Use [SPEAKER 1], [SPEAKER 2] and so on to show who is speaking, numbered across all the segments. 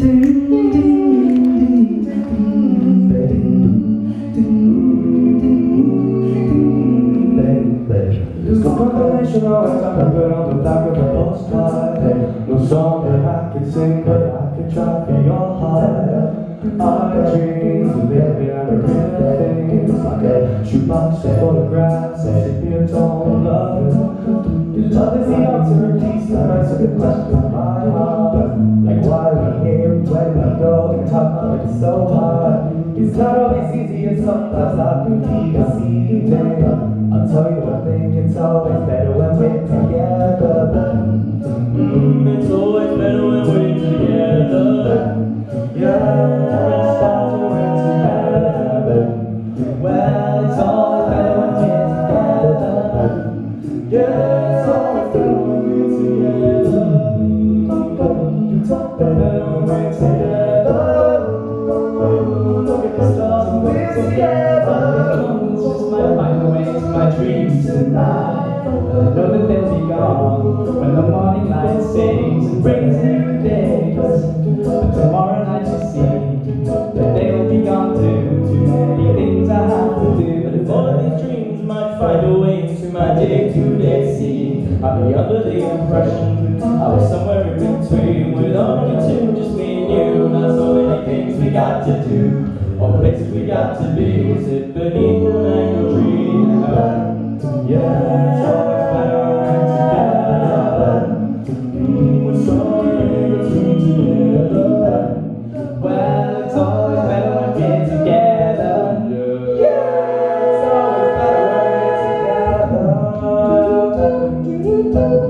[SPEAKER 1] There's no combination always I can put on the back of a postcard. No song that I can sing, but I can try for your heart. I dreams of living and regret things like a shoebox of photographs, sepia tone love. Love is the answer, please don't answer the question of my heart. Like why we here when we go and talk, it's so hard. It's not always easy and sometimes I can keep deceiving. I'll tell you one thing, it's always better when we're together. It's always better when we're together. Yeah, it's better when we're together. Well, it's always better when we're together. Yeah, it's always better when we're together. It's always better when we're together. Look at the stars and we're together. It's just my mind away to my dreams tonight. I know that they'll be gone when the morning light sings and brings new days. But tomorrow night you see that they'll be gone too. Too many things I have to do. But if all of these dreams might find a way into my day-to-day scene, I'll be under the impression I was somewhere in between, with only two, just me and you. Not so many things we got to do, or places we got to be. Is it beneath the mango tree? Yeah, it's always better when we're together. We're somewhere between together. Well, it's always better when we're together. Yeah, it's always better when we're together.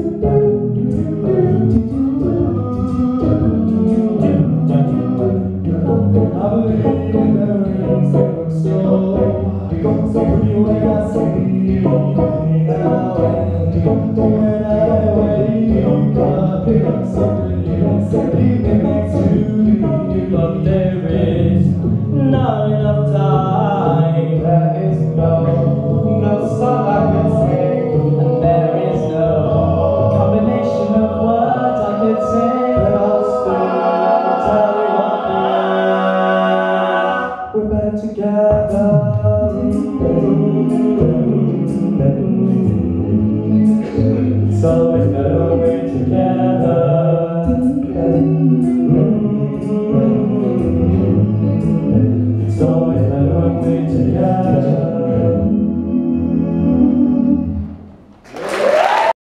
[SPEAKER 1] I believe in memories that look so pretty when I see you now and when I wake up, it's so pretty next to you. But there is not enough time. There is no song I can sing, and there is no combination of words I could sing. But I'll still tell you we're better together. It's always better when we're together.